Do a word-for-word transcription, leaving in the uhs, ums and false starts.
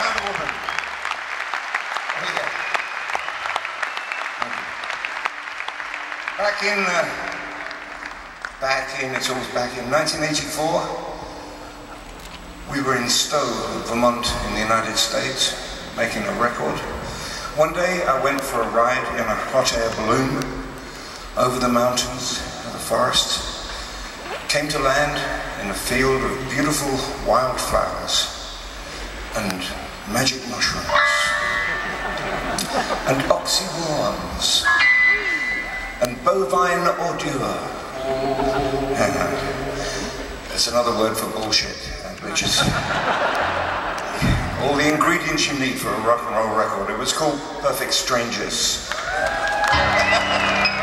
Wonder Woman. There you go. Thank you. Back in, uh, back in, it's always back in nineteen eighty-four, we were in Stowe, Vermont in the United States, making a record. One day I went for a ride in a hot air balloon over the mountains and the forests. Came to land in a field of beautiful wildflowers and magic mushrooms and oxyworms and bovine ordure. That's another word for bullshit, which is all the ingredients you need for a rock and roll record. It was called Perfect Strangers.